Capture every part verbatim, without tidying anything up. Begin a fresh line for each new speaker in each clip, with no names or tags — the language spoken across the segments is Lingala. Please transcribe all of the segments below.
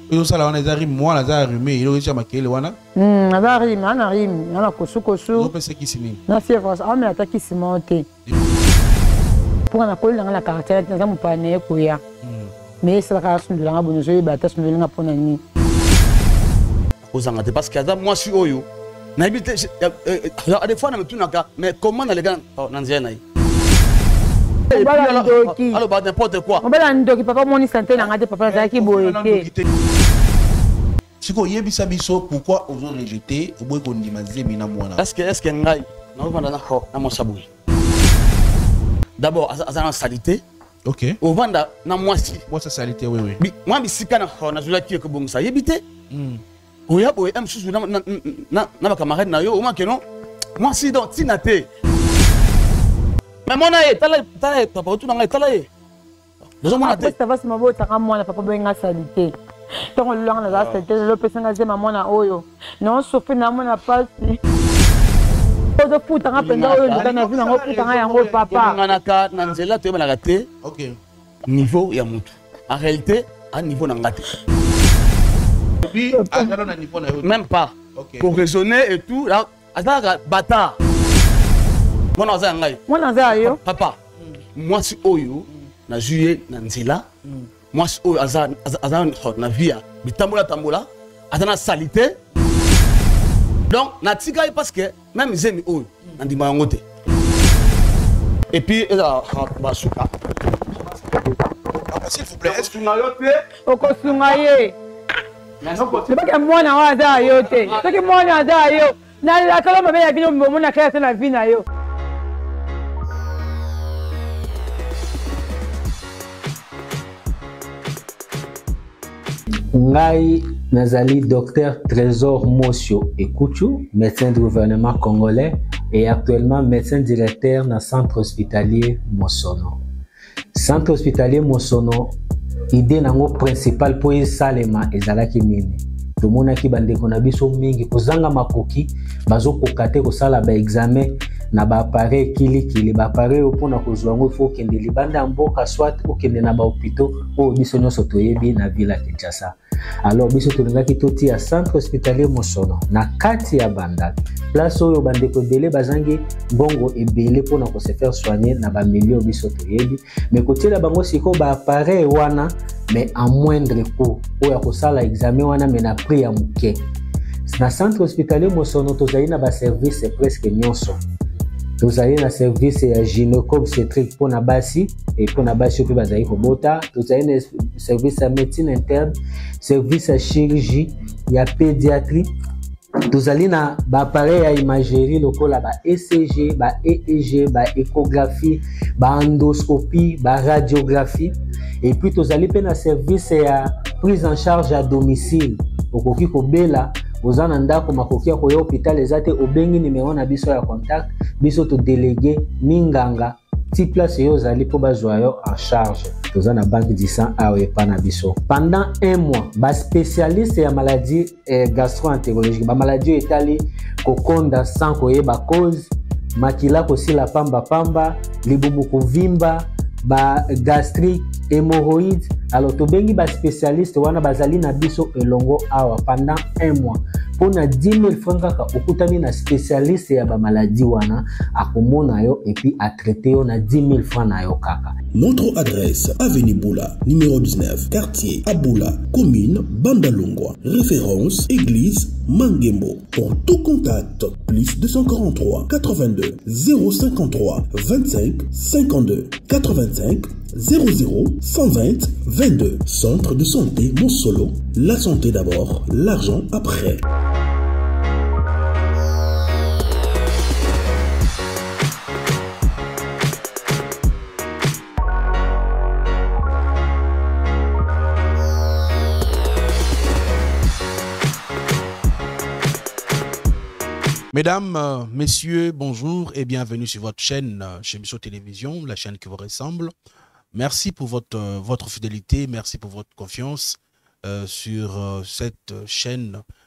Et ça là on est arrivé moi là arrivé il aurait marqué le wana.
Hmm, on a arrivé, on arrive, on a kosu kosu.
On peut c'est qui sini.
Non c'est vrai, on met attaque qui se monte. Pour on a collé dans la caractère dans mon panier koya. Mais c'est la caractère de la bonne jeu bata sur le ngapona ni.
Aux angate parce que moi je suis oyo. Na habite des fois na me tunaka mais comment les gars nanzia naï. Alors bah n'importe quoi.
On va la ndoki papa moni santé na ngate papa za ki boyeke.
Siko yebisa biso pourquoi os rejeté au boy qu'on dit mazemi na mwana.
Est-ce que est-ce que ngai na vanda na ho na mosaboui. D'abord azana salité.
OK.
Au vanda na mwasi.
Moi ça salité oui oui.
Moi bisika na ho na zula ki ko bongisa yebite. Hmm. Oya boy am susu na na na ba camarade na yo o manke non. Moi si donc tinate. Mais mon aïe, t'as l'aïe, t'as l'aïe, papa, tu n'as l'aïe, t'as l'aïe.
Après, ça va se m'avoir, t'as un mois, papa, ben, la salité. Tant que l'on a la salité, le personne a dit, maman, na oyo. Non, sauf que na mon a pas. De fou, t'as un peu d'oyo, le gars a vu, n'en plus, t'as un yango, papa.
Nanaka, nanzela, tu es mal raté.
OK.
Niveau, il y a moutou. En réalité, à niveau, n'a raté.
Puis, à un niveau,
même pas.
OK.
Pour raisonner et tout, là, à ça, bâtard. Moi, dans un aïe.
Moi, dans un yo.
Papa, moi, si oyo, na juillet, na nzela. Moi, si oyo, azan, azan, na via, bitambola, tambola, azan, salité. Donc, na tigaï parce que, même zemi oyo, na di mayangote. Et puis, là, basuka.
Papa, s'il vous plaît, est-ce que
tu n'as pas
Oko sungaye. C'est pas que moi, na wa za yo te. C'est que moi, na za yo. Na la kala mabe ya bino mo na kaya na vie na yo.
Ngai Nazali docteur Trésor Mosio Ekuchu, médecin du gouvernement congolais et actuellement médecin directeur dans le centre hospitalier Mosono. Centre hospitalier Mosono, idée nango principale pour y salema ezalaki nini. Tomonaki bandeko na biso mingi kozanga makoki bazo kokate kosala ba examen na ba appareil kili kili ba appareil opona kozwa ngo faut kende libanda mboka soit okende na ba hôpitaux o biso nyoso toyebi na ville Kinshasa. Alors biso tolingaki toti ya centre hospitalier Mosono na kati ya Bandaki place oyo bandeko ebele bazangi bongo ebele pona ko se faire soigner na ba milieu biso toyebi mais kotiela bango siko ba appareil wana mais en moindre coût oya kosala examen wana mais na prix ya muke. Na centre hospitalier Mosono tozali na ba service presque nyonso. Tozali na service ya gynéco-obstétrique pour na basi et pour na basi pe bazali kobota. Tozali na service ya médecine interne, service ya chirurgie, ya pédiatrie. Tozali na ba appareil ya imagerie lokola ba E C G, ba E E G, ba échographie, ba endoscopie, ba radiographie. Et puis tozali pe na service ya prise en charge à domicile. Okoki kobela ozana ndako makoki ya koya hôpital ezate obengi numéro na biso ya contact biso to délégué minganga ti place yo zali po bazwa yo en charge. Tozana banque du sang awe pana biso. Pendant un mois, ba spécialiste ya maladie eh, gastro-entérologique, ba maladie etali kokonda sang koyeba cause, makila kosila pamba pamba, libumu kovimba, ba gastrique, hémorroïdes. Alors tobengi ba spécialiste wana bazali na biso elongo awa pendant un mois. Pona dix mille francs kaka okutani na spécialiste ya ba maladie wana akomona yo et puis a traiter yo na dix mille francs na yo kaka.
Notre adresse avenue Boula, numéro dix-neuf, quartier Aboula, commune Bandalungwa. Référence église Mangembo. Pour tout contact, plus deux cent quarante-trois quatre-vingt-deux zéro cinquante-trois vingt-cinq cinquante-deux quatre-vingt-cinq zéro zéro cent vingt vingt-deux. Centre de santé Mosolo. La santé d'abord, l'argent après.
Mesdames, euh, messieurs, bonjour et bienvenue sur votre chaîne, euh, chez Misso Télévision, la chaîne qui vous ressemble. Merci pour votre, euh, votre fidélité, merci pour votre confiance euh, sur euh, cette chaîne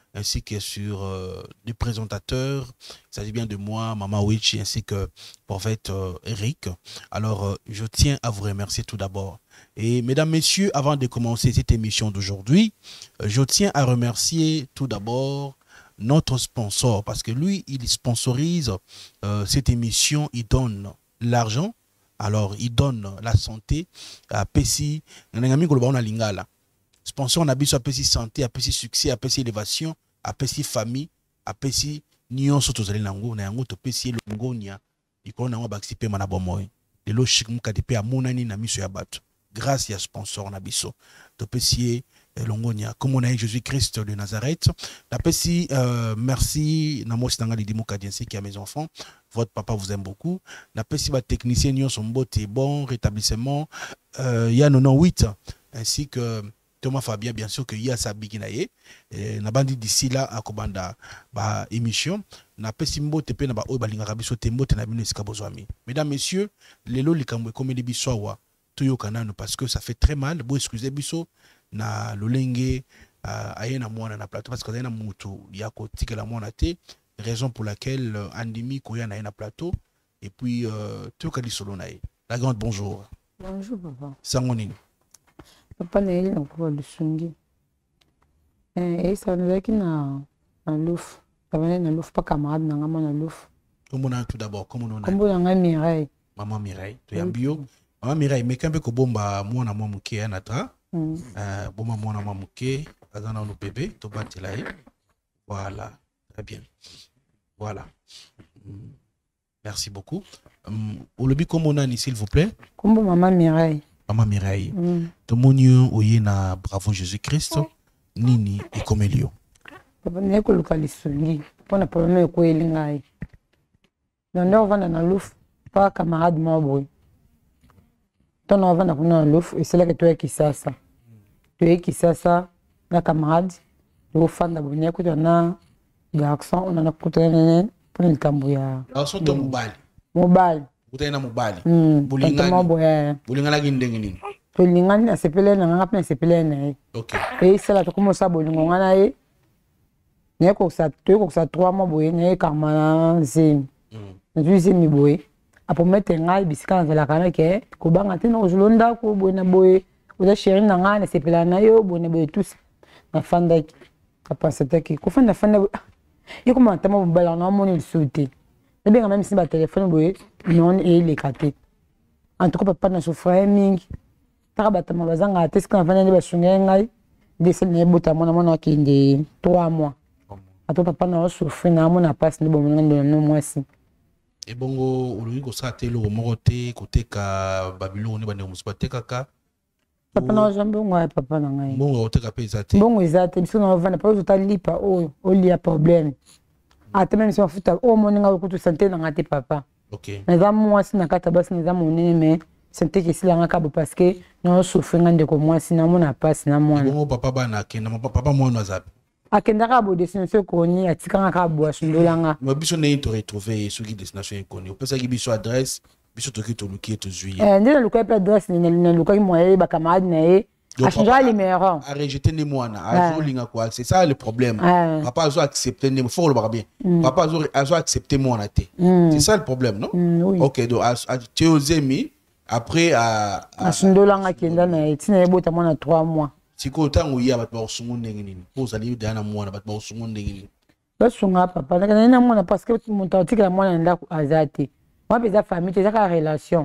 ainsi que sur euh, les présentateurs. Il s'agit bien de moi, Maman Wichi, ainsi que prophète euh, Eric. Alors, euh, je tiens à vous remercier tout d'abord. Et mesdames, messieurs, avant de commencer cette émission d'aujourd'hui, euh, je tiens à remercier tout d'abord notre sponsor, parce que lui, il sponsorise euh, cette émission, il donne l'argent, alors il donne la santé à Pessi, sponsor on a besoin à Pessi santé, à Pessi succès, à Pessi élévation, à Pessi famille, à Pessi nion soto zali nango na yango to Pessi longonia ikona ngo baksipe mana bomoy de lo chik muka de pe amonani na miso ya bato grâce à sponsor na biso to Pessi longonia comme on a Jésus-Christ de Nazareth la Pessi euh, merci na mo stanga lidi muka ainsi qui a mes enfants. Votre papa vous aime beaucoup. La Pessi va technicien nion son beauté bon rétablissement euh, il y a quatre-vingt-dix-huit ainsi que Thomas Fabien, bien sûr, que y a sa biginaye. Na bandi d'ici là, à Kobanda, bah, émission. Na pesimbo tepe na ba oy balinga kabiso tembo te na bino esika bozwami. Mesdames, messieurs, lelo likambo comme les bisowa, tuyo kanano parce que ça fait très mal. Bo excusez biso na lolenge ayena mwana na plateau parce que ayena mutu ya ko tikela mwana te. Raison pour laquelle Andimi koya na na plateau et puis euh, tuyo kali solo nae. La grande bonjour.
Bonjour papa.
Sangonini.
Papa na yeli na kwa lusungi. Eh, eh, ça nous a qui na na louf. Ça va na louf pas camarade na ngama na louf.
Comment on a tout d'abord, comment on a?
Comment on a Mireille?
Maman Mireille, tu es en bio. Maman Mireille, mais quand on bomba moi na moi muké na tra. Euh, bomba moi na moi muké, azana no bébé, to batelaï. Voilà, très bien. Voilà. Merci beaucoup. Au lobby comment on a s'il vous plaît?
Comment maman Mireille?
Maman Mireille, tout le monde oye na bravo Jésus-Christ, nini et comme Elio.
Papa ne ko lokalisongi, pona problème ko elingai. Nando vana na louf, pas camarade mabwe. Ton on vana kuna louf, et c'est là que tu es qui ça ça. Tu es qui ça ça, na camarade, le fan da bonne ko na garçon, on a côté nene pour le tambuya.
Garçon to mobile.
Mobile.
Utaina mobile.
Bulingani.
Bulingana gindenge nini?
Bulingani na sepele na ngapa na sepele na.
OK.
Et c'est là to commence à bolingo na e. Ne ko sa to ko sa trois mois boye ne kama zin. Na tuzi mi boye. Apo mettre ngai bisika na la kana ke ko banga tena ko zulonda ko boye na boye. Oza chéri na ngana sepele na yo boye na boye tous. Na fanda ki. Kapasite ki ko fanda fanda. Yiko mantama bala na moni le sauter. Et bien même si ma téléphone boye non et les caté. En tout cas papa na souffrir mingi. Taka batama bazanga ate sika vana ne basunga ngai. Dese ne bota mona mona kinde trois mois. Ato papa na souffrir na mona passe ne bomo ngando no mwasi.
Et bongo ologi ko sa te lo morote côté ka Babylone bande musipate kaka.
Papa na jambo ngwa papa na ngai.
Bongo oteka pesa te.
Bongo ezate biso na vana pa zo lipa o o lia problème. Ate même si on fout au moninga ko to santé na ngate papa.
OK.
Mais za mwasi na kata basi na za monene mais santé ke sila ngaka bo parce que no souffrir ngande ko mwasi na mona passe na mwana.
Bongo papa bana kenda papa mwana zapi.
Akendaka bo destination koni atikanga ka bo asundolanga.
Mais biso ne to retrouver sur destination koni. Opesa ki biso adresse, biso to ki to luki to zuye.
Eh ndela luka pe adresse ni na luka ki moye ba camarade na e. A changer les numéros.
A rejeter les moines, a zolinga quoi, c'est ça le problème. Papa a accepté les faut le voir bien. Papa a accepté moi na té. C'est ça le problème, non? OK, donc a tu osé mi après à
à sundolanga kenda na etina ebota mona trois mois.
Siko tangu ya bat ba usungu ndenge nini? Po sali dana mwana bat ba usungu ndenge nini?
Ba sunga papa na na mwana parce que mon tantika mwana ndako azati. Moi pesa famille, c'est ça relation.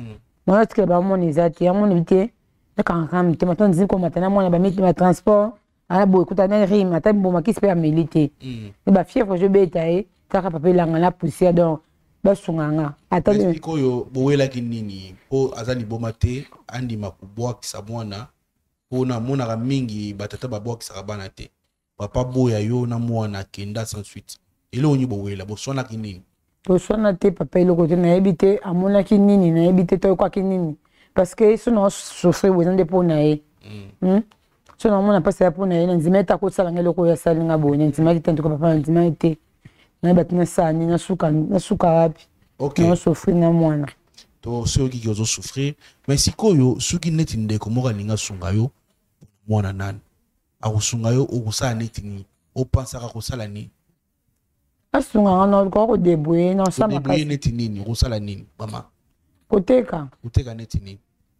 Moi tika ba mona azati, mon invité. Quand quand maintenant dit qu'on maintenant moi ba mettre ma transport ala bo écoute na rime ata bo ma qui se faire militer et ba fièvre je betaye ta papa la ngala poussière donc ba sunganga ata
le koyo bo wela kinini po azali bomate andi makubwa kisabwana po na mona ka mingi batata ba bwa kisabana te papa boya yo na mwana kenda sans suite ile onyi bo wela bo sona kinini
bo sona te papa ile ko te na ebité amona kinini na ebité to kwa kinini. Parce que si on souffre besoin de ponae hmm si on n'a pas ça ponae nzima ta ko sala ngelo ko ya sala ngabo nzima ki tento ko papa nzima ite na batna sani na suka na suka wapi.
OK
on souffre na mwana
to ceux qui ont souffrir mais sikoyo suki neti ndeko moka linga sunga yo mwana nani akusunga yo okusa neti ni au pensera kosala nini
asunga na ko débrouiller non ça
makasi débrouiller neti nini kosala nini mama
koteka
koteka neti nini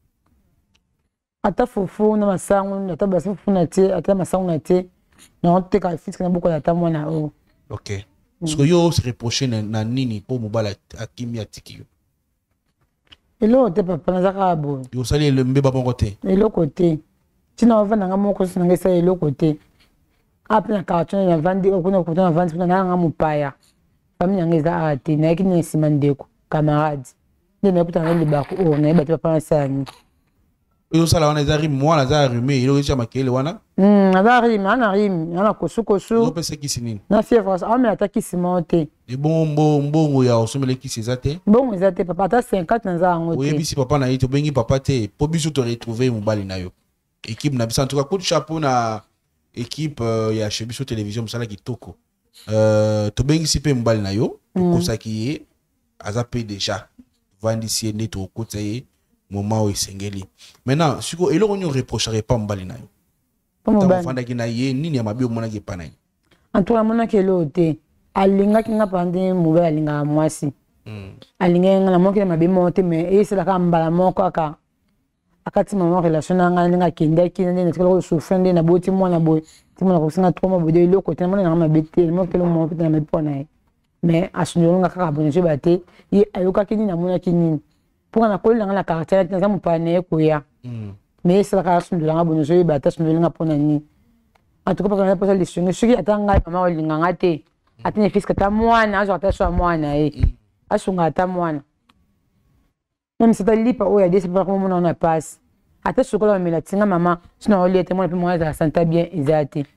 ata fufu na masango ata basi fufu na te ata masango na te na teka fixe na boko ata mwana o
OK parce que yo se reprocher na nini pour mobala akimi atiki yo
elo te papa na zaka bo
yo sali le mbeba bon côté
elo côté tina ova na moko sina ngesa elo côté apna carton na vandi okuna côté na vandi kuna nga mupaya famille ngeza ati na kini simandeko camarade ndene puta na libako o na ibati papa na sani
yo sala wana za rime mwana za rime ilo kisha makele wana
mm na rime ana rime ana kosu kosu
yo pesa kisi nini
na fièvre ah mais ataki simonte
e bon bon bon ya osomele kisi zate
bon zate papa ata cinquante na za ngote
oui bisi papa na yito bengi papa te po biso to retrouver mobali na yo équipe na biso en tout cas coup de chapeau na équipe uh, ya chez biso télévision msala kitoko euh to bengi sipe mobali na yo ko saki ye azape déjà vandisi ne to kotaye moment où esengeli maintenant siko eloko nyo reprocherait pas mobali na yo
mobali
fanda kina ye nini ya mabio mona ke pana
en tout cas mona ke lote alinga kinga pande mobali alinga mwasi alinga ngana moke na mabe monte mais esela ka mbala moko aka akati mama relation na ngana nga kenda kina ne tko souffrende na boti mwana boy timona ko singa trop mabodo eloko tena mona na mabete mo kelo mo pete na mepona mais asunyo nga kaka bonje bate ye ayoka kini na mona kini pour na kolela na caractère tena mo pane ko ya mais c'est la raison de la bonne joie bata sunyo nga pona ni en tout cas pas na posa lisongo soki atanga mama olinga ngate atine fiska ta mwana azo ataswa mwana e asunga ta mwana même si tu lipa oya desi pas comme on a passe ata sokola mela tinga mama sina oli ete mwana pe mwana za santa bien izati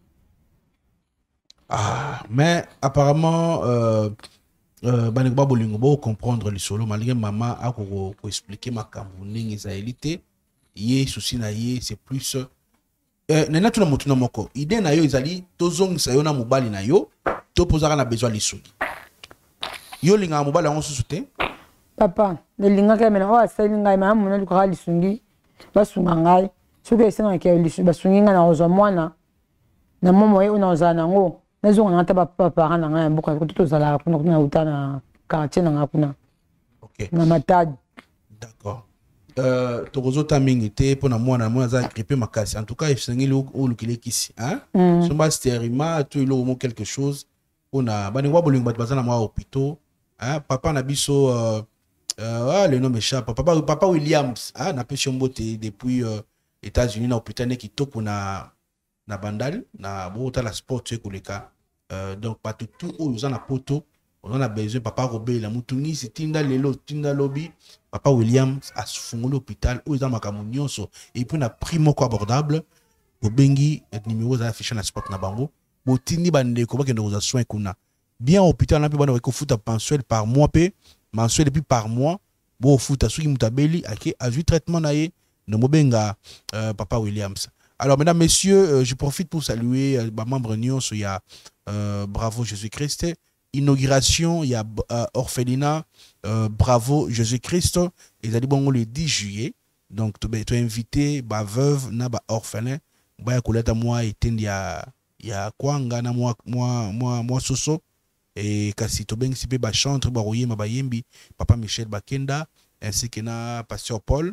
ah mais apparemment euh euh bani ba bolingo bo comprendre le solo malgré maman a ko ko expliquer makambo ndenge za elite ye souci na ye c'est plus euh nena tuna mutu na moko idée na yo izali tozong sa yo na mobali na yo to posaka na besoin lisuni yo linga mobali on susute
papa le linga ka mena o asali ngai mama mona liko ka lisungi basunga ngai soki esenga ke lisungi basungi nga na ozwa mwana na momo ye una ozala nango nazonga na ta papa para na ngai mboka ko tozala kuna kuna utana quartier na nga kuna
OK
na matadi
d'accord euh tokozo tamingi te pona mwana mwana za grippé makasi en tout cas esengeli o lukile kisi hein somba stérima to ilo mo quelque chose pona bani wa bolingo bat bazana mwa hôpital hein papa na biso euh Euh, ah, le nom m'échappe. Papa, papa Williams, ah, n'a pas chomboté depuis euh, États-Unis, na hôpital qui topo na na bandal, na bota la sport tu les cas. Euh, donc pas tout tout où on a poto, on a besoin papa Robert la mutuni, c'est tinda lelo, tinda lobby. Papa Williams a fondé l'hôpital où ils ont makamunion so et puis on a pris mon abordable pour bengi et numéro za affiché na sport na bango. Botini bande ko ba ke nous a soin kuna. Bien hôpital na pe bana ko futa pensuel par mois pe mensuel depuis par mois bo futa suki mutabeli ake azu traitement naé no mobenga euh, papa Williams. Alors mesdames messieurs, euh, je profite pour saluer euh, ma membre Nyon il y a euh, Bravo Jésus-Christ, inauguration il y a euh, orphelinat euh, Bravo Jésus-Christ et ça dit bon le dix juillet. Donc tu es invité ba veuve na ba orphelin ba koleta moi etindi ya ya kwanga na moi moi moi moi soso. Et kasi to bengi sipe ba chantre ba royer ma bayembi papa Michel Bakenda ainsi que na pasteur Paul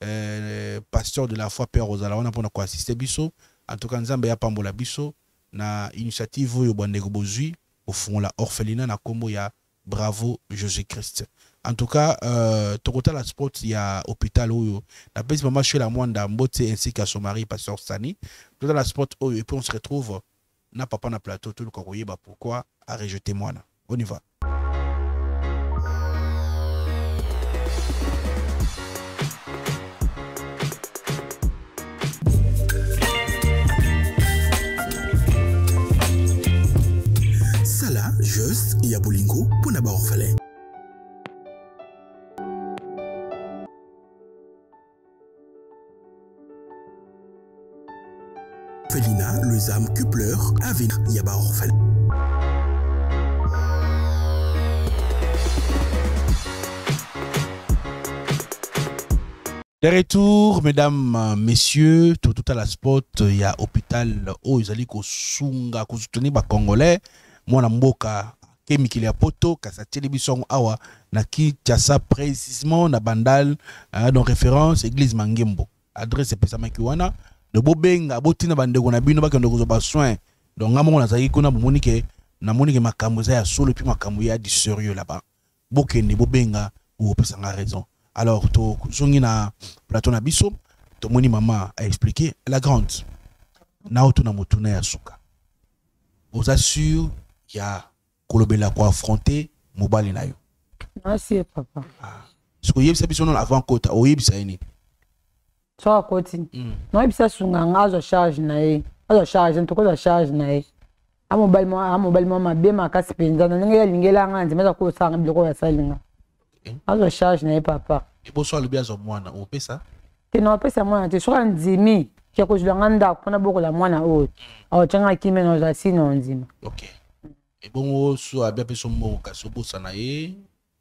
euh, pasteur de la foi Père Rosala on a pour ko assister biso en tout cas nzambe ya pambola biso na initiative yo bandeko bozui au fond la orphelinat na kombo ya Bravo Jésus-Christ. En tout cas euh tokota la sport ya hôpital oyo na pesi mama chez la mwanda mbote ainsi qu'à son mari pasteur Sani tokota la sport oyo et puis on se retrouve na papa na plateau tout le koyeba pourquoi a rejeté moi là. On y va.
Sala juste ya bolingo pour na ba orphelin. Felina, les âmes que pleurent, avec Yaba orphelin.
De retour, mesdames, messieurs, tout, tout à la spot, il y a hôpital où ils allaient soutenir les Congolais. Moi, na mboka kemi kili ya poto kasa télévision awa na ki tiasa précisément na bandal dans référence église Mangembo. Adresse pesa makiwana de bobenga botina bandeko na bino bakendo ko ba soin. Donc ngamo na zaki kuna bomoni ke na moni ke makambo za ya solo puis makambo ya du sérieux là-bas. Bokende bobenga ou pesa nga raison. Alors, to zongi na plateau na biso, to moni maman a expliqué la grande. Na oto na motuna ya suka. Aux assure il y a kolobela ko affronter mobali na yo.
Merci papa.
Ah. Ce que yebisa biso non avant kota, o yebisa ini.
So koti. No yebisa sunga ngazo charge na ye. Azo charge ntoko za charge na ye. A mobile mo a mobile mo mabe makasi penza na ngela lingela nganzi meza ko sanga biloko ya salinga. Azo charge na ye papa.
Et bonsoir le biazo mwana o pesa.
Ke no pesa mwana te so nzimi ke ko jula nganda kuna boko la mwana o. Awo changa kimi no za sino nzima.
OK. Et bon so a bien peso mo ka so bosa na ye.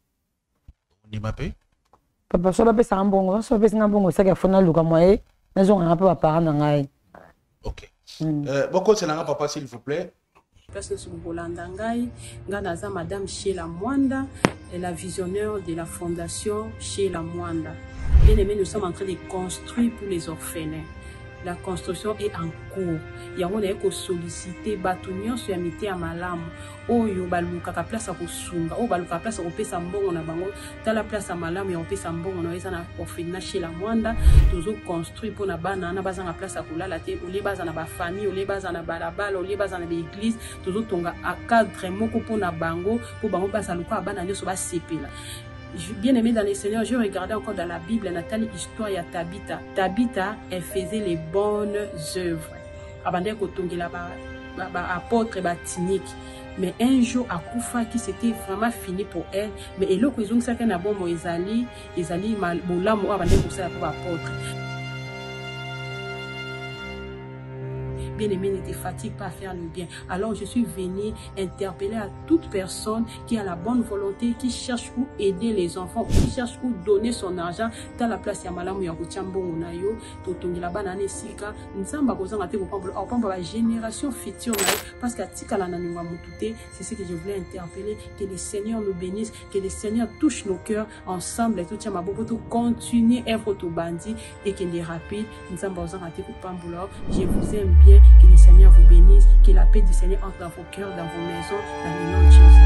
Ni mape.
Papa so ba pesa mbongo, so pesa ngambongo sa ke fona luka moye. Na zo ngapa papa na ngai.
OK. Euh boko c'est nga papa s'il vous plaît.
Parce que Bolandangai, Ganaza Madame Sheila Mwanda, est la visionnaire de la fondation Sheila Mwanda. Bien aimé, nous sommes en train de construire pour les orphelins. La construction est en cours. Il y a un sollicité, batunion sur amité à malam. Oh, yo baluka ka place à kosunga. Oh, baluka place à opesa mbongo na bango. Dans la place à malam, ya opesa mbongo na eza na orphelinat chez la Mwanda. Toujours construit pour na bana na baza na place à kulala te. Ole baza na ba famille, ole baza na balabala, ole baza na l'église. Toujours tonga à cadre moko pour na bango, pour bango baza luka bana nyoso ba sepela. Bien aimé dans les Seigneurs, je regardais encore dans la Bible, Nathalie, histoire à Tabitha. Tabitha, elle faisait les bonnes œuvres. Avant d'être apôtre batinique. Mais un jour, à Koufa, qui c'était vraiment fini pour elle. Mais elle a dit que c'était un bon Moïsali, Moïsali, Moulamo, avant d'être apôtre. Bien-aimé, ne te fatigue pas à faire le bien. Alors je suis venue interpeller à toute personne qui a la bonne volonté, qui cherche où aider les enfants, qui cherche où donner son argent dans la place ya malamu ya kuchambongo na yo, totongi la banane sika, nzamba kozanga te kopambola, opamba la génération future na yo, parce que tika la nanunga mutute, c'est ce que je voulais interpeller, que le Seigneur nous bénisse, que le Seigneur touche nos cœurs ensemble, et tout tient ma bobo, tout continuer œuvre tout bandit, et qu'il est rapide, nzamba kozanga te kopambola, je vous aime bien. Que le Seigneur vous bénisse, que la paix du Seigneur entre dans vos cœurs, dans vos maisons, dans le nom de Jésus.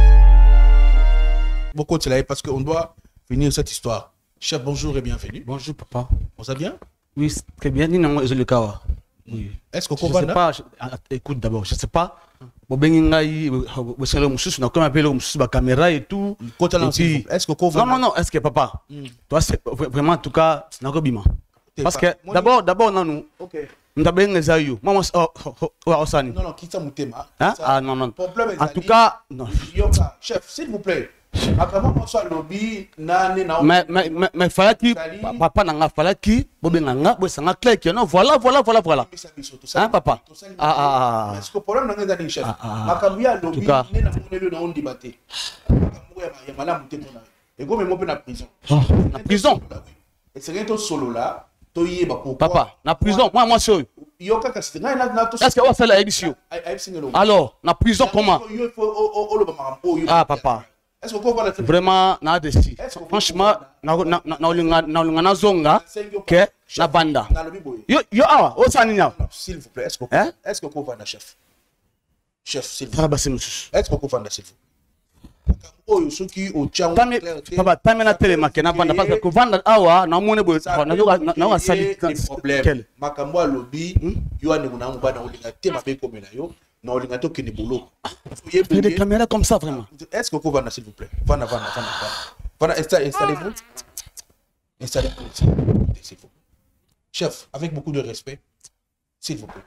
Amen.
Beaucoup de parce qu'on doit finir cette histoire. Chef, bonjour et bienvenue.
Bonjour papa.
On va bien?
Oui, très bien. Oui.
Est-ce qu'on
comprend? Je ne sais pas. Écoute d'abord, je ne sais pas. Bon, ben, il y a une caméra et tout.
Est-ce qu'on
Non, non, non. Est-ce que papa? Toi, c'est vraiment en tout cas, c'est un robiment. Parce que d'abord, d'abord, non, ok. Maman, non,
non, quitte ça, mon thème.
Ah, non, non. En tout cas, non.
Chef, s'il vous plaît. Après, moi, soit lobby, nane,
mais, mais, mais, mais, fallait qui, papa, n'a fallait qui, bobé, n'a pas, c'est un clair qui, non, voilà, voilà, voilà, voilà. Hein, papa? Ah, ah,
est-ce que le problème, n'a pas chef? Ma cambiya lobby, n'est pas le nom du bâté. Et comme moi, je suis
en prison.
Et c'est un solo là.
Papa, na prison, moi, moi, c'est est-ce que on fait la émission? Alors, na prison, comment? Ah, papa. Vraiment, na desi. Franchement, na na na na na zonga, que na banda. Yo yo ah, o saninya.
S'il vous plaît, est-ce que est-ce que vous vendez chef? Chef, s'il vous plaît. Est-ce que vous vendez s'il vous plaît? Oh, ceux qui au tchang.
Papa, t'as mis la télé, ma kena banda parce que vendre awa, na mone boy, na na na sali
problème. Makambo lobby, yo ane mona mbana olinga te mabe comme na yo, na olinga to kene bolo.
Il y a des caméras comme ça vraiment.
Est-ce que vous vendez s'il vous plaît? Vanda vanda vanda vanda. Installez-vous. Installez-vous s'il vous plaît. Chef, avec beaucoup de respect, s'il vous plaît.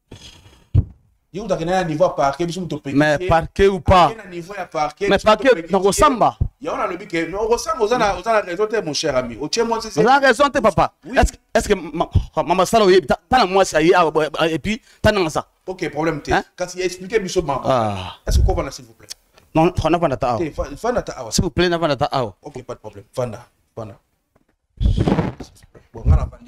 Mais parquet ou pas? Mais parquet dans le samba?
Il y a le biquet. Non, au samba, vous avez raison, mon cher ami.
Vous avez raison, papa. Est-ce que maman Salo est dans moi ça y est et puis t'as dans ça?
Ok, problème. Quand il expliqué, monsieur maman. Est-ce que vous pouvez s'il vous plaît?
Non, on n'a pas d'attente.
S'il vous plaît, n'a pas d'attente.
Ok,
pas de problème. Vanda, vanda. Bon, on a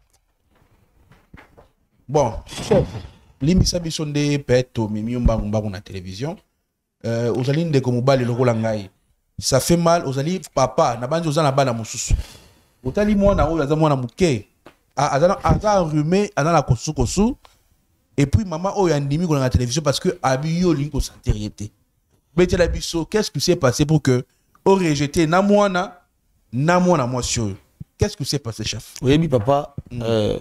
bon, limisa biso nde peto mimi mbangu mbangu na télévision. Euh, aux alines de komubali loko langai. Ça fait mal aux alines papa na banjo za na bana mususu. Otali mwana oyo aza mwana muke. Aza aza enrhumé ana la kosu kosu. Et puis maman oyo andimi ko na télévision parce que abiyo linko santériété. Bete la biso, qu'est-ce qui s'est passé pour que au rejeté na mwana na mwana monsieur. Qu'est-ce qui s'est passé chef?
Oui, oui papa euh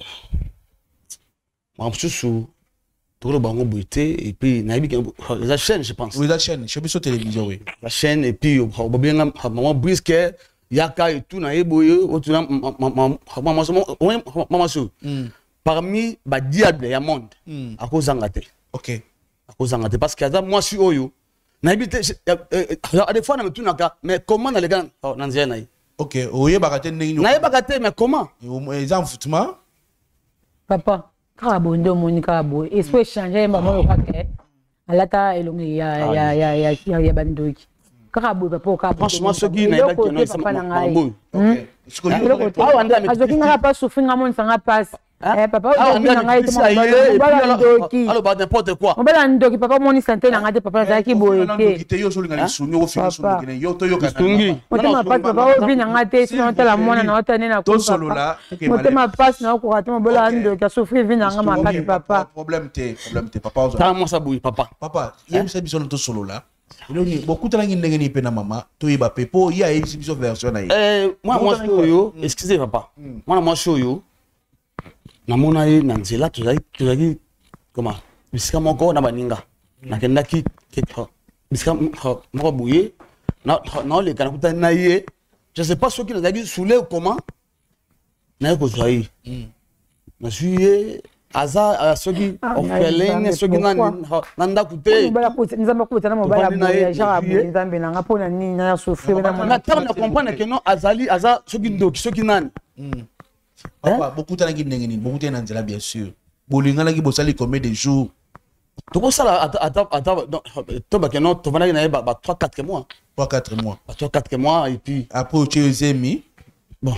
mususu tout le bango beauté et puis la chaîne je pense.
Oui la chaîne, je suis sur télévision oui.
La chaîne et puis bien maman brisque yaka et tout na eboyo otu na maman maman sou. Parmi ba diable ya monde à cause d'angate.
OK.
À cause d'angate parce que ça moi suis oyo. Na habité des fois na me tunaka mais comment na les gars na nzia na.
OK, oye bakate ndenge.
Na bakate mais comment?
Ils en foutement.
Papa Karabo ndo moni karabo esprit changer maman yo kwake alata elongi ya ya ya ya ya ya bandoki karabo papa karabo
franchement ce qui n'a pas que non ça mambo
OK ce que
ah wanda azoki ngala pas souffrir ngamo nsanga passe eh papa ozoki ngai to bandoki
alors pas n'importe quoi
mbala ndoki papa moni santé na ngate papa zaki boye
ke te yo so linga lisumi ko fini so ngene yo to yo kana
motema passe papa obi na ngate sino tala mona na otane na
to solo la
motema passe na ko rata mbala ndoki souffrir vina ngama makati papa
problème te problème te papa ozo
ta mo sa boui papa
papa yem sa biso to solo la iloni beaucoup tala ngi ndenge ni pe na mama to yiba pepo ya yem biso version na ye
eh moi moi yo excusez papa moi moi show yo na mona ye na nzela tozali tozali comment bisika moko na baninga nakendaki bisika moko boye na na le kana kutana na ye je sais pas ce qui nazali soulé ou comment na ko zoi na suye aza soki ofeleng soki na nanda kute
bala kute nzamba kute na mobala boye ja boye nzambe na ngapona nini na souffrir na
na terne comprendre que non azali aza soki ndoki soki nani.
Papa, beaucoup de gens beaucoup de gens bien sûr. Bolingala qui bossali combien de jours?
Tout ça là, attends, attends, toi bah que non, tu vas aller bah trois quatre mois.
Trois quatre mois.
Trois quatre mois et puis.
Après tu es aimé.
Bon.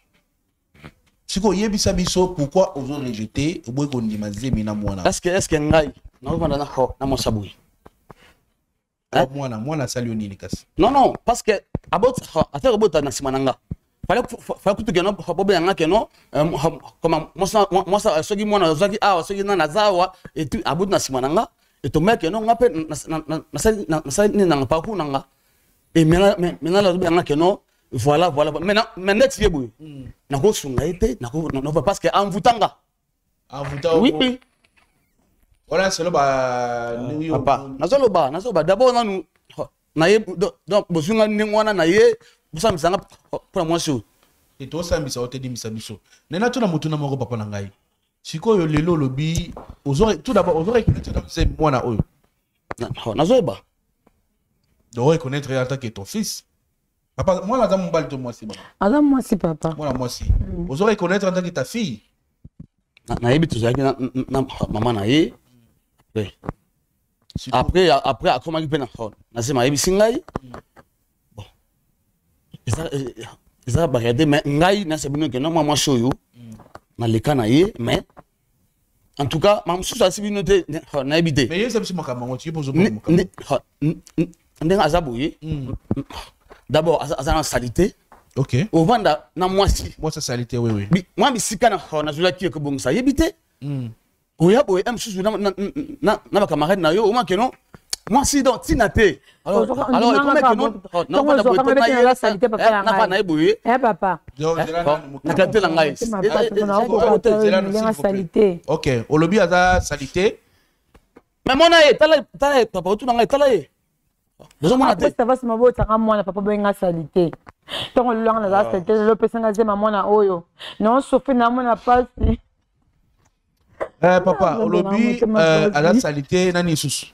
Si quoi yebi sabiso pourquoi ils ont rejeté au bout qu'on dit mazemi na mwana.
Est-ce que est-ce que ngai na ko na ho na mo sabui.
Hein? Mwana mwana salio nini kasi.
Non non, parce que about affaire about na simananga. Fallait fallait que tu gagnes pas bien nga keno comme moi ça moi ça ce qui moi na zaki ah ce qui na nazawa et tu about na simananga et to mec no ngape na na na na ni na pa ku nanga et maintenant maintenant la bien nga keno voilà voilà maintenant maintenant tu es boy na ko sunga ete na ko no parce que en vutanga
en vutanga
oui oui
voilà c'est le ba
papa na zo lo ba na zo ba d'abord na nous na ye donc bosunga ngwana na ye ça me sanga pour moi sur
et toi ça me ça te dit mi sabiso nena tuna mutuna moko papa na ngai siko yo lelo lobi ozore tout d'abord ozore connaître c'est moi na oyo
na zo ba
doit connaître en tant que ton fils papa moi la dame mbali to moi si papa
adam moi si papa
moi moi si ozore connaître en tant que ta fille
na yebi to zaki na maman na ye après après après comment il peut na na c'est ma yebi singai ils ont regardé mais ngai na c'est bien que non moi show yo na le kana ye mais en tout cas mam sous ça c'est bien noté na habité
mais c'est pas comme tu poses
ndeng azaboye d'abord azana salité
OK
au vanda na mwasi
moi ça salité oui oui
moi bisika na na zula ki ko bongisa yebité oya boye am sous na na na ba camarade na yo au moins que non moi si donc tinate alors alors comment que non non pas de na la salité papa na pas na eboye
eh papa
na kante la ngai
la salité
OK olobi aza salité
mais mona e tala tala papa tu na ngai tala e besoin mona te
ça va se mabo tanga mwana papa benga salité donc le lang la salité le personne zema mona oyo non souffrir na mona pas
eh papa olobi aza salité nani susu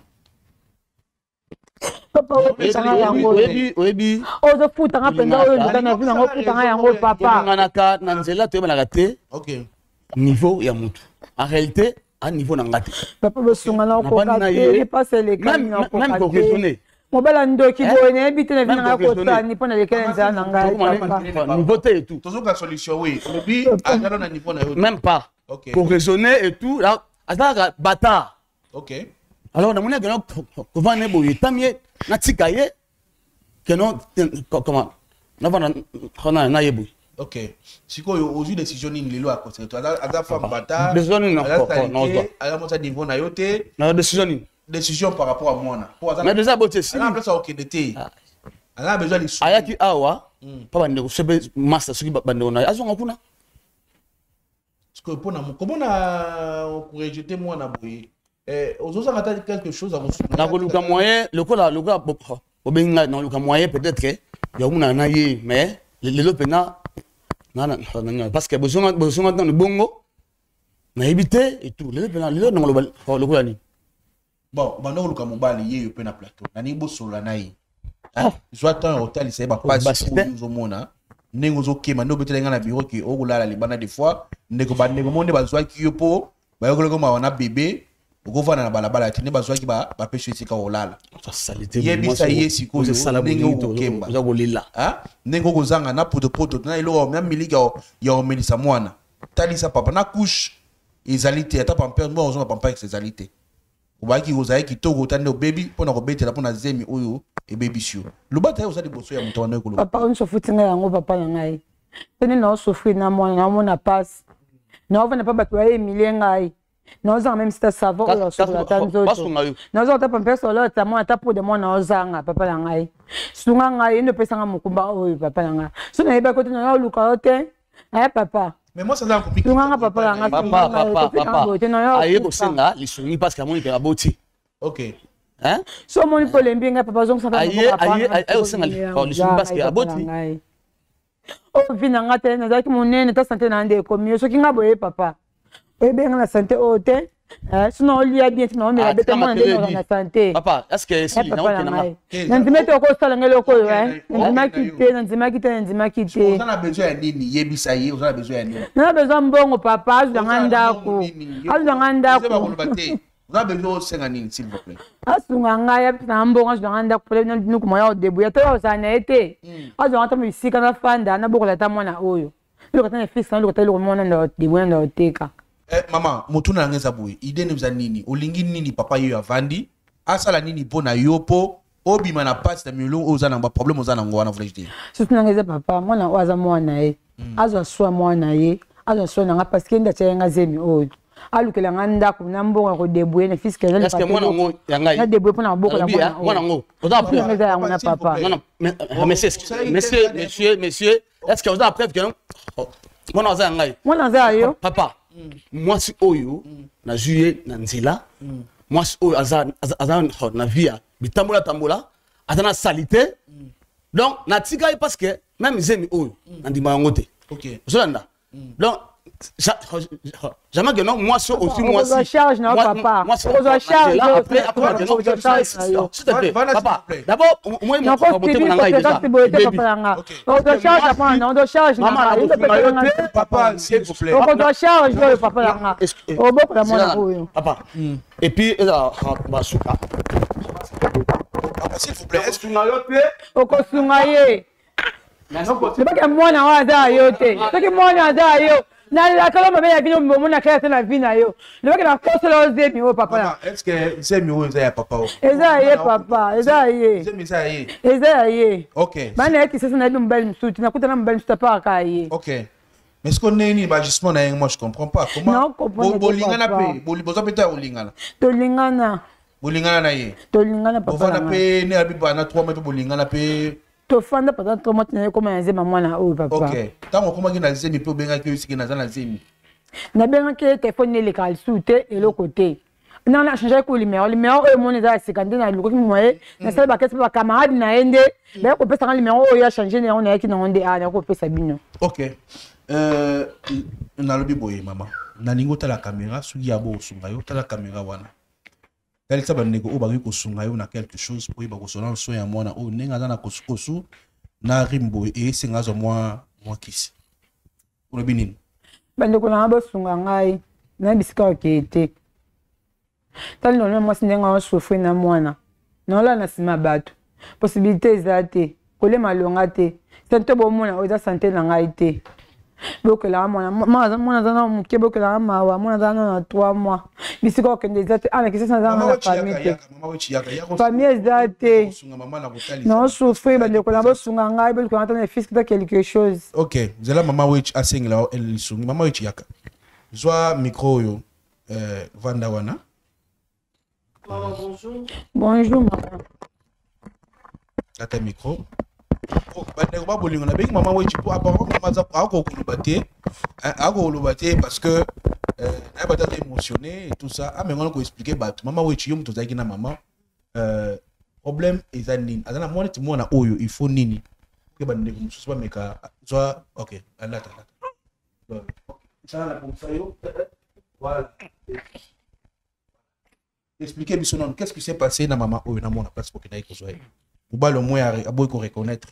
papa
oyebi oyebi
ozo futa ngapenda oyo ndana vina ngo futa nga yango papa
ngana ka na nzela to yebana te
OK
niveau ya mutu en réalité à niveau na ngati
papa besunga na ko ka te pas le kan na ko ka te mobala ndoki boye na ebite na vina kota ni pona lekele nza na ngai
niveau te et tout
toujours la solution oui lobi agalo na niveau na yo
même pas
OK
pour raisonner et tout là azaka bata
OK
alors na mona que non comment ne boye tamie na tikaye que non comment na vana khona na yebu
OK sikoyo ozu décision ni lelo a conseiller to aza femme bata
décision ni non non
ala mo sa niveau na yo te
na décision ni
décision par rapport à moi na
mais déjà boté si
ala place OK de te ala besoin de sou
ayaki awa pa bande ko sebe master soki bande na azonga kuna
parce que pona mo comment na pour rejeter moi na boye eh ozo ça ngata quelque chose à vous
na ko luka moyen le ko la le ko obenga na luka moyen peut-être que ya muna na ye mais le le pena na na parce que besoin besoin dans le bongo na éviter et tout le pena le no le ko la ni
bon bando luka mobali ye pe na plateau na ni bosola na ye soit un hôtel c'est pas pas nous mona nengo zo kema ndo betela ngana bureau ki okulala libana des fois ndeko ba ndeko monde bazwa ki yopo ba yokoleko ma wana bébé okovana na balabala tine bazwa ki ba ba pêcher sika olala
ça salité
ye bisa ye siko
c'est ça la
ndenge kemba
za kolila
ah ndenge kozanga na poto poto na ilo na milika ya omelisa mwana talisa papa na couche ezalité ata pamper mo ozo pamper avec ses alités obaki ozaye kitoko tande baby pona ko betela pona zemi oyo e baby sio lobata yo sa de boso ya mutawa na ko
papa on se foutinga yango papa na ngai tene na souffrir na mwana na mona passe na ovana pa bato ya Emilie ngai na ozanga même si ta savon ou sur la tanzo na ozanga ta pamper sur la ta mwana ta po de mwana ozanga papa na ngai sunga ngai ndo pesanga mukumba oyo papa na ngai so na yeba ko tene na luka ote eh papa
mais moi ça là compliqué
sunga papa na ngai
papa papa papa aye ko senga li sungi parce que amoni pe aboti
OK
hein
so moni po lembi ngai papa zonga papa
aye aye aye ko senga li sungi parce que aboti
o vina ngate na zaki monene ta santé na ndeko miyo so kinga boye papa e benga na santé ote eh sinon on lia bien sinon on est bête moi na santé
papa est-ce que si na okena ma
na ndimete ko sala ngelo ko eh ndima kite na ndima kite na ndima kite
on a besoin ya nini yebisa ye on a besoin ya nini
na besoin mbongo papa azu nganda ko azu nganda ko
on a besoin senga nini s'il vous plaît
asunga ngaya na mbongo azu nganda ko pele nuku moya o debuya to osana ete azu ngata misika na fanda na bokola ta mwana oyo lo katana fils na lo katana lo mwana ndo debuya ndo teka.
Eh, maman, motuna ngeza boy. Ide ne nini? Olingi nini papa yo avandi? Asala nini pona yopo? Obi mana passe na miolo ozana ba problème ozana ngwana voulais dire.
Surtout ngeza papa, mwana waza mwana ye. Azo swa mwana ye. Azo swa nga parce que nda tyenga zemi oyo. Alukela nganda ko nambonga ko debouer na fils que là.
Est-ce que mwana ngo yangai?
Na debouer pona boko la mwana.
Mwana ngo. Oza preuve
ngeza ya mwana papa.
Non non, monsieur monsieur monsieur monsieur, est-ce que oza preuve que non? Mwana waza yangai.
Mwana waza yo.
Papa. Moi si oyo na juillet na nzela moi si oyo azan azan na via bitambola tambola atana salité donc na tika parce que même zemi oyo na ndima ngote
OK
zolanda donc jamais que non moi si aussi moi si
charge non papa
moi
on charge
après après s'il te plaît papa d'abord moi moi
on botter mon ngai déjà on doit charge papa on doit charge
papa s'il vous plaît
on doit charge papa là on botter la mona oyo
papa et puis ça basuka
papa s'il vous plaît est-ce que
on kosunga ye c'est pas que mwana waza yote c'est que mwana waza yo na la kala mabe ya bino mona kaya tena vina yo le baka na force lo zemi o papa
est-ce que zemi o za ya papa o
eza ye papa eza ye
zemi za ye
eza ye
OK
bana eti sasa na bimu mbali msuti na kuta na mbali msuti pa ka ye
OK mais est-ce qu'on est ni agissement na moi je comprends pas comment bolingana pe boliboza peta olingana
to lingana
bolingana na ye
to lingana papa
bovana pe ne abiba na trois mètres bolingana pe
to fanda pendant trois mois tu comme un zema mwana o papa
OK tant comment ki na zemi pe benga ki siki na za na zemi
na benga ki téléphone le kal soute et le côté non na changer ko numéro numéro e mon za cinquante na luko moye na sala ba kese ba camarade na ende ba ko pesa numéro o ya changer ne on a ki na onde a na ko pesa bino
OK euh na lobi boye mama na lingo ta la caméra sugi ya bo sunga yo ta la caméra wana tali sa bandeko o ba ko sunga yo na quelque chose pour ba ko sona so ya mwana o nenga za na kosukosu na rimbo e singa zo mwa mwa kisi lobi nini
bandeko na ba sunga ngai na bisika okete tali no moi sinenga o souffrir na mwana na la na sima bato possibilité eza te kolema longa te santé bomona oza santé na ngai te bokela mwana mwana zana muke bokela mawa mwana zana na trois mois bisiko okende eza te ana kisa zana na famille te famille eza te non souffrir bandeko na bosunga ngai bokela ata na fils ta quelque chose.
OK zela mama wech asengela el sungi mama wech yaka zwa micro yo euh vanda wana.
Maman bonjour.
Bonjour maman.
Ata micro. Bandeko ba bolingo na bengi mama wech po apparemment mama za ako kulubate ako kulubate parce que euh na ba tata émotionné et tout ça ah mais on ko expliquer ba mama wech yo mto zaki na mama euh problème eza nini azana mwana ti mwana oyo il faut nini ke bandeko mususu ba meka zwa OK alata alata ça la pour ça yo voilà expliquer biso non qu'est-ce qui s'est passé na mama oyo na mwana parce que na iko zoe ubalo moya aboy ko reconnaître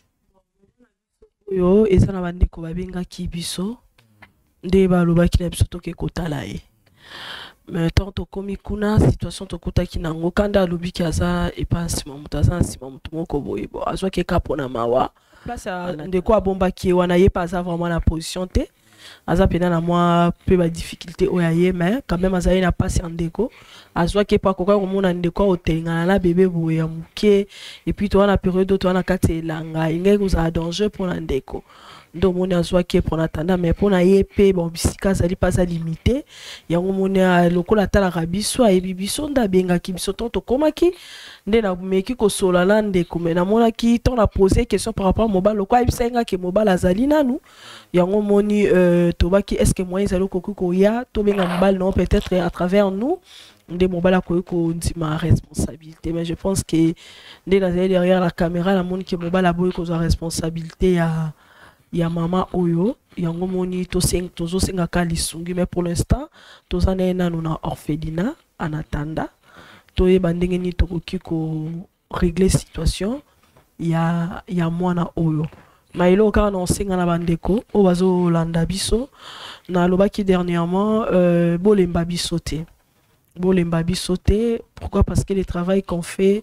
yo eza na bandeko babengaki biso nde balobaki na biso toke kotala ye mais tant tokomi kuna situation tokutaki nango kanda alobiki aza epa nsima moto aza na nsima moto moko boye bo azwaki eka na mawa place ndeko abombaki ye wana ye mpe aza vraiment na position te aza pena na mwa pe ba difficulté oya ye mais quand même aza ye na passe en ndeko azwaki pa koka komona ndeko otelingana na bébé boye ya muke et puis to wana période to wana kati elanga ingai kozala danger pour na ndeko ndo moni azwaki pour natanda mais pour na ye pe bon bisika azali pas à limiter yango moni lokola talaka biso ayebi biso nda bengaki biso to tokomaki nde na meki kosola na ndeko mais namonaki to na poser question par rapport mobile lokwa ebisenga ke mobile azali nanu yango moni euh, tobaki est-ce que moyen ezali koki koya to benga mobile non peut-être à travers nous nde mobile akoki kondima responsabilité mais je pense que nde nazali derrière la caméra la moni ke mobile aboyi kozwa responsabilité ya ya mama oyo yango moni to seng tozo senga ka lisungi mais pour l'instant toza na nanu na orphelinat en attendant to yeba ndenge ni tokoki ko régler situation ya ya mwana oyo mailo ka na senga na bandeko o bazo landa biso na lobaki dernièrement euh, bolemba biso te bolemba biso te pourquoi parce que le travail qu'on fait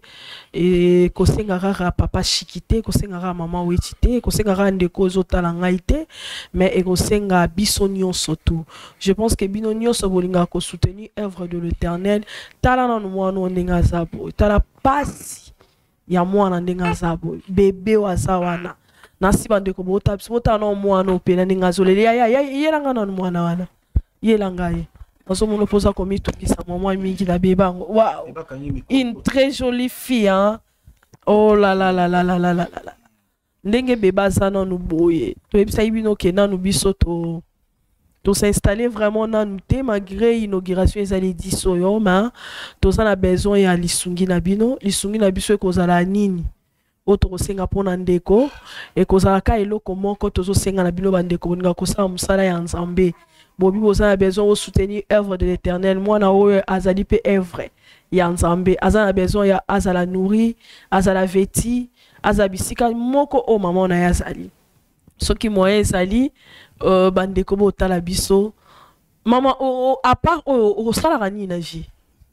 et kosengara papa chikité kosengara maman wetité kosengara ndeko zotala ngaite mais et kosenga biso nyonso tout je pense que bino nyonso bolinga ko soutenir œuvre de l'Éternel tala na mwana ndinga zabo tala pasi ya mwana ndinga zabo bébé wazawana nasi bandeko bota bota na mwana opena ndinga zolele ya ya yelanga na mwana wana yelanga ye. Nous posa comme tout qui sa maman mingi la bébé. Waouh. Une très jolie fille hein. Oh là là là là là là là là. Ndenge bébé ça non nous boye. To ebisa ibino ke na nous biso to to s'installer vraiment na nous te malgré inauguration ezali diso yo ma to ça na besoin ya lisungi na bino, lisungi na biso ekozala nini. Autre senga pona ndeko e kozala ka eloko moko tozo senga na bino bandeko boninga kosala musala ya nzambe. Bobi boza a besoin de soutenir œuvre de l'Éternel. Moi na o azali pe œuvre ya nzambe. Azala besoin ya azala nourri, azala vêti, azabisika moko o maman na yazali. Ce qui moyen ezali euh bandeko bo tala biso. Maman o à part o o sala rani na vie.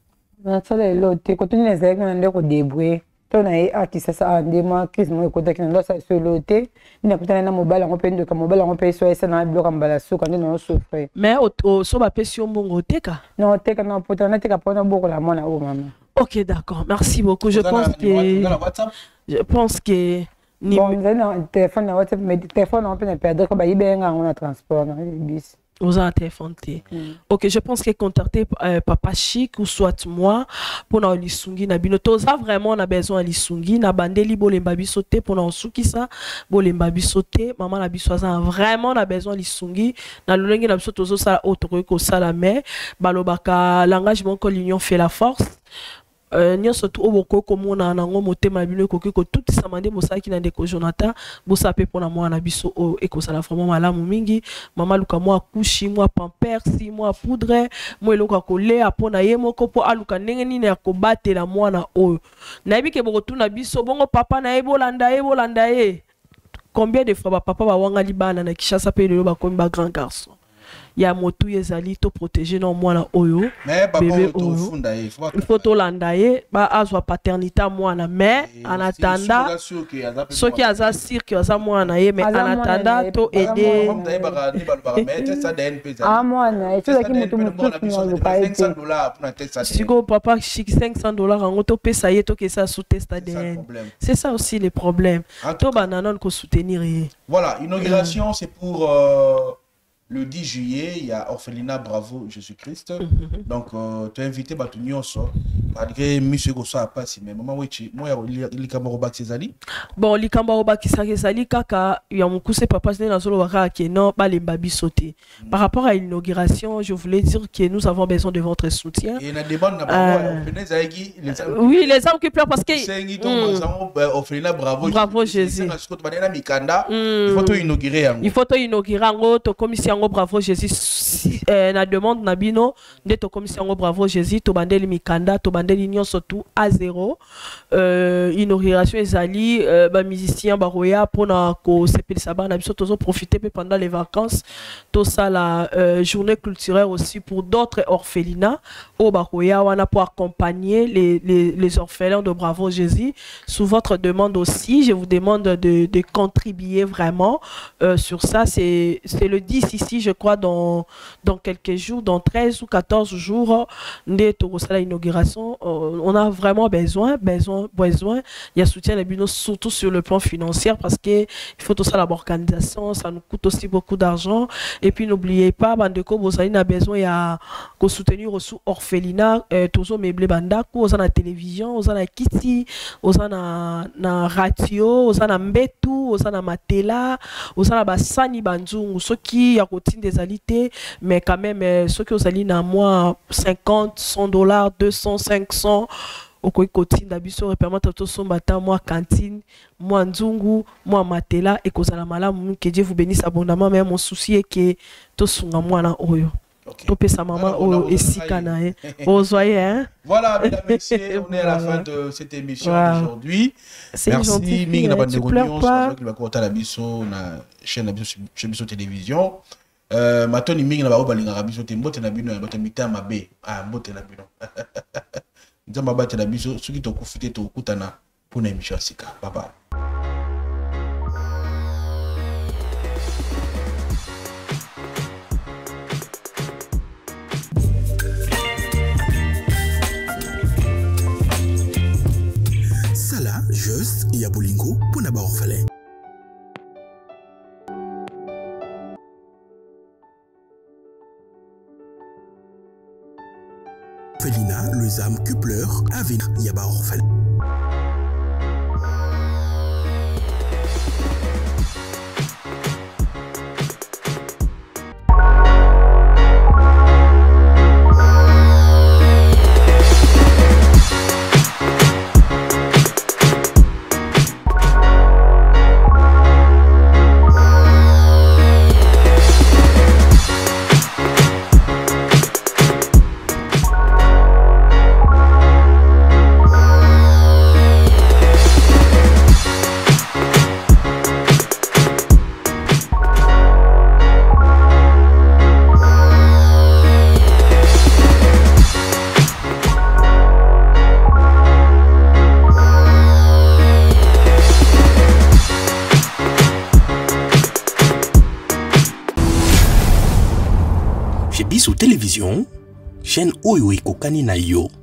Na sala elote ko tuni nezali na ndeko débrouiller. Tona e artiste sa andema crise mo ko takina ndo sa elote. Ina kutana na mobile ngo pendo ka mobile ngo pe so esa na bloka mbala suka ndi no souffre
mais o so ba pession mbongo teka
non teka na poto na teka pona boko la mona o mama.
OK d'accord merci beaucoup je pense que je pense que
ni bon na téléphone na WhatsApp mais téléphone on peut ne perdre ko ba ibenga on a transport na bis
aux téléphone. OK, je pense que contacter euh, papa Chic ou soit moi pour na lisungi na bino toza vraiment na besoin lisungi na bandeli bolemba bisoté pour na suki ça bolemba bisoté maman na biso ça vraiment na besoin lisungi na lolengi na biso tozo sala autre ko sala mais balobaka l'engagement que l'union fait la force. Euh, nyonso to oboko komona nango motema bino koki ko tout samande mosaki na ndeko Jonathan bosape pona mwana biso o ekosala vraiment malamu mingi mama luka mwa kushi mwa pampers mwa poudre mwa eloka kolea pona ye moko po aluka ndenge nini ya kobatela mwana oyo nayebi ke bokotuna biso bongo papa na ye bolanda ye bolanda ye combien de fois ba papa ba wanga libana na Kishasa pe lelo ba komi ba grand garçon
ya motu ezali to protéger non mwana oyo
mais
bébé oyo il faut to landa ye ba azwa paternité mwana mais en attendant ceux qui aza sûr que aza mwana ye mais en attendant to aider
ah mwana et ça qui motu motu na pas été
siko papa chic cinq cents dollars en auto pesa ye to que ça sous test A D N c'est ça aussi les problèmes to bananon ko soutenir ye.
Voilà, inauguration c'est pour euh, le dix juillet, il y a Orphelinat Bravo Jésus-Christ. Mm-hmm. Donc, euh, tu es invité à tout le monde. Malgré monsieur Gosso a passé, mais maman, oui, moi, il y a Likamaro Bakizali.
Bon, Likamaro Bakizali, kaka, il y a mon cousin papa, c'est dans le Waka qui est non, pas les babis sautés. Par rapport à l'inauguration, je voulais dire que nous avons besoin de votre soutien.
Et la demande, euh...
oui, les hommes qui pleurent parce que.
C'est Orphelinat Bravo.
Bravo Jésus.
Il faut tout inaugurer.
Il faut tout inaugurer en haut, commission. Bravo Jésus si, euh, na demande nabino de to commission Bravo Jésus to bandeli mikanda to bandeli nyon surtout à zéro euh, inauguration ezali euh, ba musicien ba roya pour na ko sepel saba na biso tozo profiter pendant les vacances to ça la euh, journée culturelle aussi pour d'autres orphelinats au ba roya wana pour accompagner les, les les orphelins de Bravo Jésus. Sous votre demande aussi je vous demande de, de contribuer vraiment euh, sur ça. C'est c'est le dix ici, je crois, dans, dans quelques jours, dans treize ou quatorze jours, de l'inauguration. On a vraiment besoin, besoin, besoin. Il y a soutien les bureaux, surtout sur le plan financier, parce qu'il faut tout ça, l'organisation, ça nous coûte aussi beaucoup d'argent. Et puis, n'oubliez pas, Bandeko, vous avez besoin de soutenir aussi orphelinat, toujours meublé Bandako, vous avez la télévision, vous avez la Kitty, vous avez la radio, vous avez la Mbetu, vous avez la Matela, vous avez la Bassani Banzou, ceux qui ont des alités, mais quand même, ceux qui ont ali dans moi cinquante, cent dollars, deux cents, cinq cents, au côté d'abisso, et permettre tout son matin, moi cantine, moi nzungu, moi matela, et que la malam, que Dieu vous bénisse abondamment, mais mon souci est que tout son moi là, oyo. Topé sa maman au et si canae. Vous voyez, hein?
Voilà, mesdames et messieurs, on est à la fin de cette émission wow. d'aujourd'hui. Merci, Ming na bande réunion, c'est qui va compter la biso na chaîne chez Biso Télévision. Euh, matoni Ming na ba obalinga biso te mbote na bino ba tamita mabe. Ah, mbote na bino. Nzamba bate na biso, soki to kufite to kutana pour na émission sika. Bye bye.
Juste Yabolingo pour n'avoir orphelin. Felina, les âmes qui pleurent, avec Yaba orphelin. Chez Biso Télévision, chaîne Oyo Kokani na yo.